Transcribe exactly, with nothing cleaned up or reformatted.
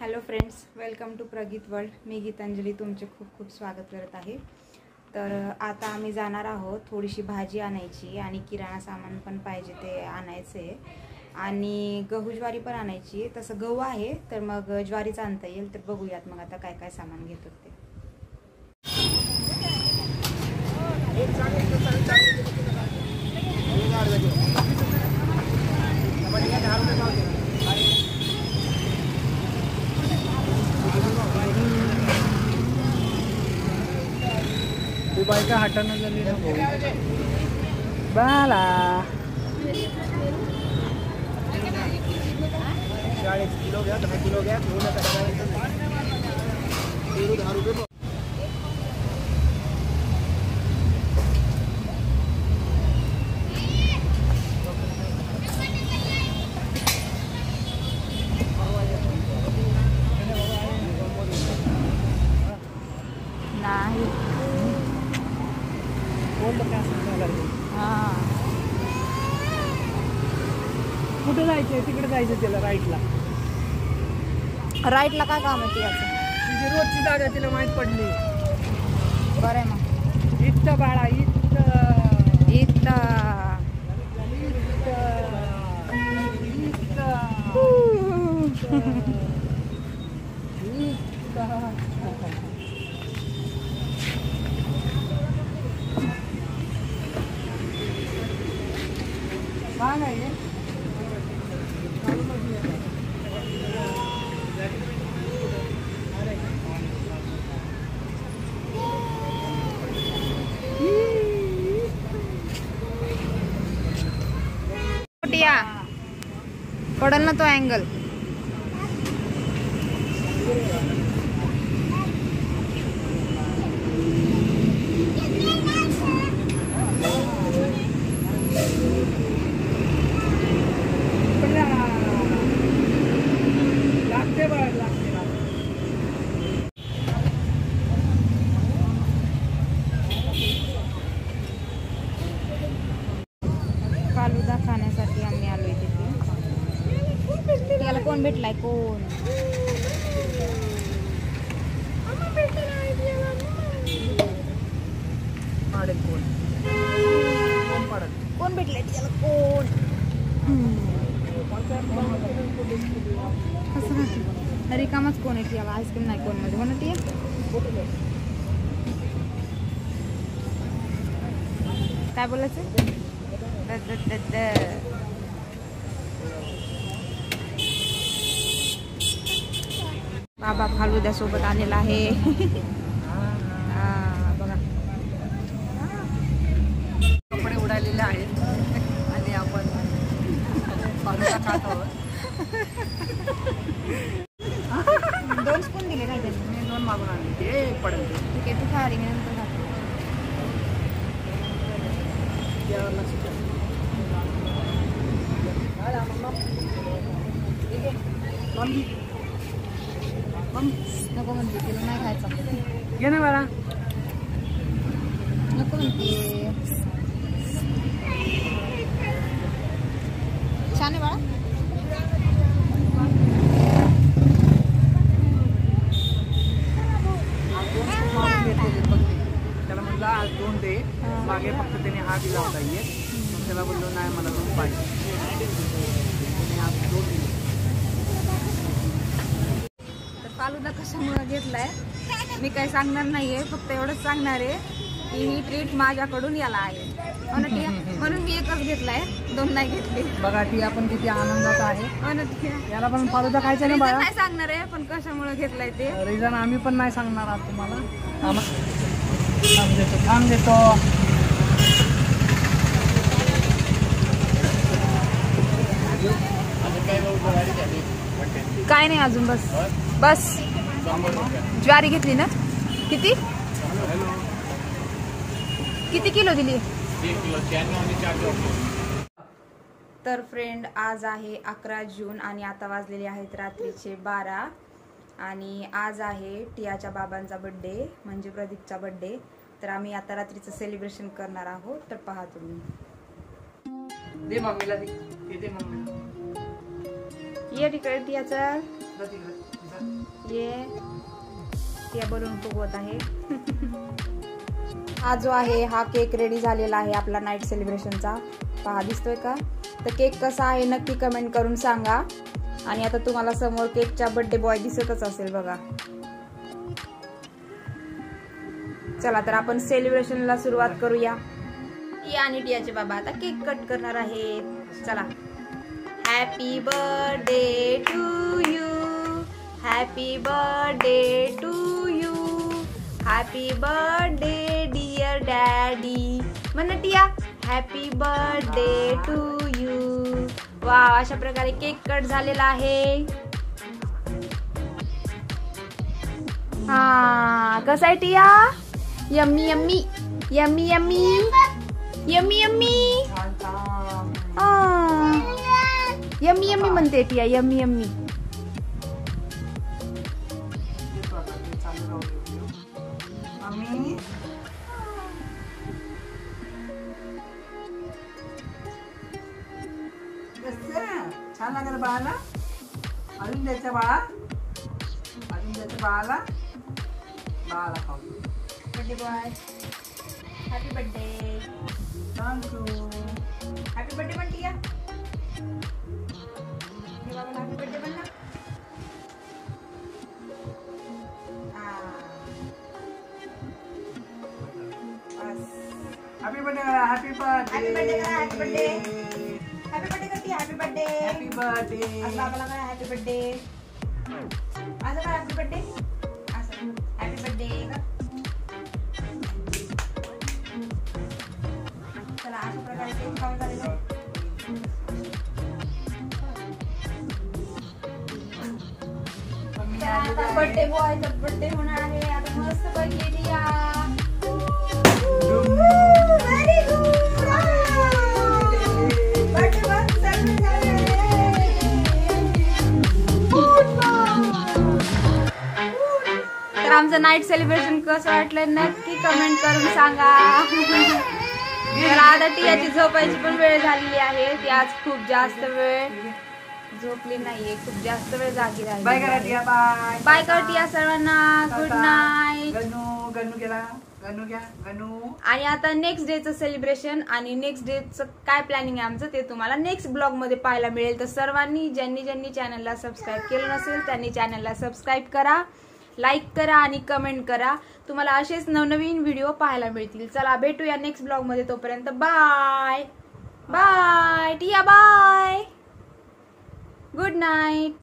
Hello friends, welcome to Prageet World. मी गीतांजली तुमचे खूप खूप स्वागत करत आहे. तर आता आम्ही जाणार आहोत. थोडीशी भाजी आणायची आणि किराणा सामान पण पाहिजे ते आणायचे आणि गहू ज्वारी पण आणायची. तसं गहू आहे तर मग ज्वारीच आणता येईल. तर बघूयात मग आता काय काय सामान घेतो ते. ती बायका हातानं झाली ना बाला चाळीस किलो घ्या, दहा किलो घ्या, दोन दहा रुपये. नाही हां, कुठे जायचंय? तिकडे जायचं त्याला राईटला. राईटला काय काम आहे याचं? तुझी रोजची जागा तिला माहीत पडली. बरं आहे मग. इथं बाळा, इथं इथं पडल ना तो अँगल. फालुदा खाण्यासाठी आम्ही आलोय तिथे. त्याला कोण भेटलाय? कोण कोण भेटलाय त्याला? कोण असं रिकामच कोण आहे त्याला? आईस्क्रीम नाही कोण मध्ये म्हणत ये. काय बोलायचं? बाबा फालुदा सोबत आलेला आहे. बघा कपडे उडालेले आहेत आणि आपण फालुदा खात आहोत. दोन स्पून दिले काय त्यांनी? मी दोन मागून आणले. ते पडेल ठीक आहे, तू खा रे, मी नंतर खातो. नको म्हणते, तिला नाही खायचं. घे ना बाळा. नको म्हणते. छान आहे बाळा. त्याला म्हटलं आज दोन दे. मागे फक्त त्याने हा दिला होता एक. मग त्याला बोललो नाही, मला दोन पाहिजे. दोन दिले. फालुदा कशामुळे घेतलाय मी काही सांगणार नाहीये. फक्त एवढंच सांगणार आहे की ही ट्रीट माझ्याकडून याला आहे म्हणून म्हणून मी एकच घेतलाय, दोन नाही घेतले. बघा ती आपण किती आनंदात आहे. म्हणून याला पण फालुदा खायचा ना बाळा. नाही सांगणार आहे पण कशामुळे घेतलाय ते रिझन आम्ही पण नाही सांगणार आहोत तुम्हाला. थांब देतो, थांब देतो. काय नाही अजून. बस बस ज्वारी घेतली ना? किती किती किलो दिली? तर फ्रेंड, आज आहे अकरा जून आणि आता वाजलेले आहेत रात्रीचे बारा आणि आज आहे टियाच्या बाबांचा बर्थडे म्हणजे प्रदीपचा बर्थडे. तर आम्ही आता रात्रीचं सेलिब्रेशन करणार आहोत. तर पहा तुम्ही. दे मम्मीला दे. दे मम्मीला. ये तिकडे टियाचा. जा तिकडे. टिया बलून फुगवत आहे. हा जो आहे हा केक रेडी झालेला आहे आपला नाईट सेलिब्रेशनचा. पहा दिसतोय का? तर केक कसा आहे नक्की कमेंट करून सांगा. आणि आता तुम्हाला समोर केकचा बर्थडे बॉय दिसतच असेल बघा. चला तर आपण सेलिब्रेशनला सुरुवात करूया. टिया आणि टियाचे बाबा आता केक कट करणार आहेत. चला. Happy birthday to you, happy birthday to you, happy birthday dear daddy. म्हणा Tia happy birthday to you. वा, अशा प्रकारे केक कट झालेला आहे. हा कसा आहे Tia? Yummy yummy yummy yummy yummy yummy yummy yummy म्हणते टिया. Yummy yummy. छान लागेल बाळाला. अजून द्यायचं बाळा, अजून द्यायचं बाळाला. बाळाला खाऊ. Birthday boy happy birthday. Thank you. Happy birthday पण टिया. बाबाला हॅपी बर्थडे पण ना. हॅपी बर्थडे करा. Happy birthday. हॅपी बर्थडे करा. Happy birthday. हॅपी बर्थडे करती. Happy birthday. Happy birthday. आज बाबाला करा हॅपी बर्थडे. आज करा हॅपी बर्थडे. असं हॅपी बर्थडे कर. चला अशा प्रकारे केक खाऊन झालेलं आहे. आता बर्थडे बॉयचा बर्थडे होणार आहे. आता मस्त पैकी या. Very good. बर्थडे बॉय तर आमचं नाईट सेलिब्रेशन कसं वाटलं नक्की कमेंट करून सांगा. मला आता टियाची झोपायची पण वेळ झालेली आहे. ती आज खूप जास्त वेळ झोपली नाहीये, खूप जास्त वेळ जागी राहिली. बाय करा टिया. बाय बाय कर टिया सर्वांना. Good night. गनू गनू गेला. गनू घ्या गनू. आणि आता नेक्स्ट डेचं सेलिब्रेशन आणि नेक्स्ट डेचं काय प्लॅनिंग आहे आमचं ते तुम्हाला नेक्स्ट ब्लॉग मध्ये पाहायला मिळेल. तर सर्वांनी ज्यांनी ज्यांनी चॅनलला सबस्क्राईब केलं नसेल त्यांनी चॅनलला सबस्क्राईब करा, लाईक करा आणि कमेंट करा. तुम्हाला असेच नवनवीन व्हिडिओ पाहायला मिळतील. चला भेटूया नेक्स्ट ब्लॉग मध्ये. तोपर्यंत bye bye Tia. Bye. Good night.